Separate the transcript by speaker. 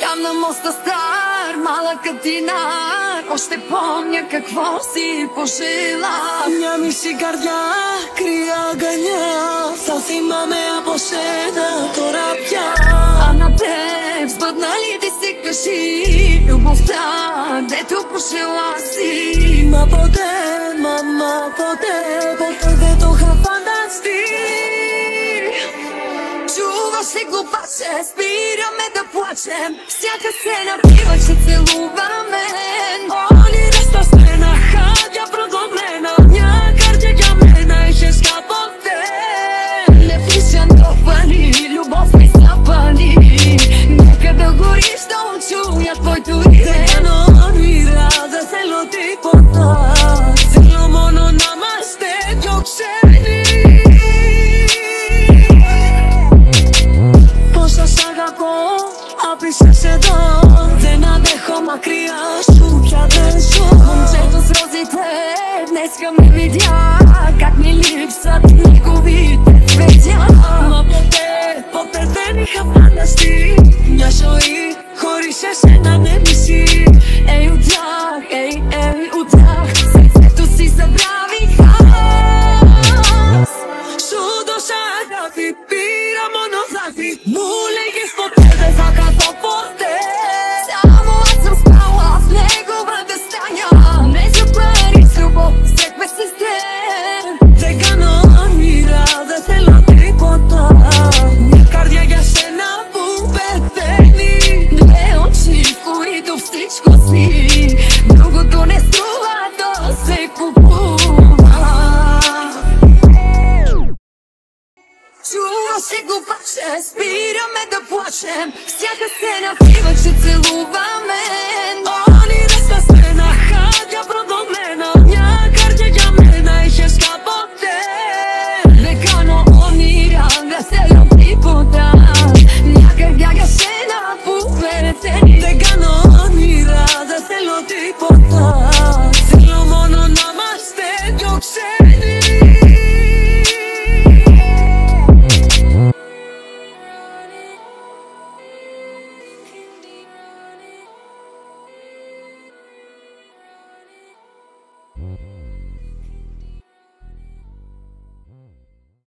Speaker 1: Там на моста стар, малък катинар, още помня какво си пожела.
Speaker 2: Нямаш си гардя, крия огъня, съвсем имаме опошена корабя.
Speaker 1: А на теб сбъдна ли ти се кажи любовта, дето пожела си?
Speaker 2: Ма поде, мама, поде, дето хапандасти.
Speaker 1: Чуваш ли глупаче, спираме да плачем, всяка сцена бива, че целуваме.
Speaker 2: Oni resta scena, hadia prodomena, някъде гамена и ще скапате.
Speaker 1: Не пишем топани, любов ми запали, нека да гориш, да учуя твоето име.
Speaker 2: Te no olvidas de hacerlo tipo se lo mono namaste, yo sé. Πόσα σ' αγαπώ, άφησες εδώ, δεν αντέχω μακριά σου, πια δεν ζω.
Speaker 1: Момчето с розите днеска ме видя, как ми липсват неговите цветя.
Speaker 2: Μα ποτέ δεν είχα φανταστεί μια ζωή χωρίς εσένα ναι μισή.
Speaker 1: Ей, удях, ей, удях, сърцето си забравих аз.
Speaker 2: Σου δώσα αγάπη, πήρα μόνο δάκρυ, μου λέγες ποτέ δεν θα καθώ ποτέ.
Speaker 1: Само аз съм спала в неговата стая, не за пари с любов, взехме се с теб.
Speaker 2: Δεν κάνω όνειρα, δεν θέλω τίποτα, μια καρδιά για σένα που πεθαίνει.
Speaker 1: Две очи, в които всичко си, другото не струва, то се купува. Чуваш ли глупаче, спираме да плачем, всяка сцена бива, че целува.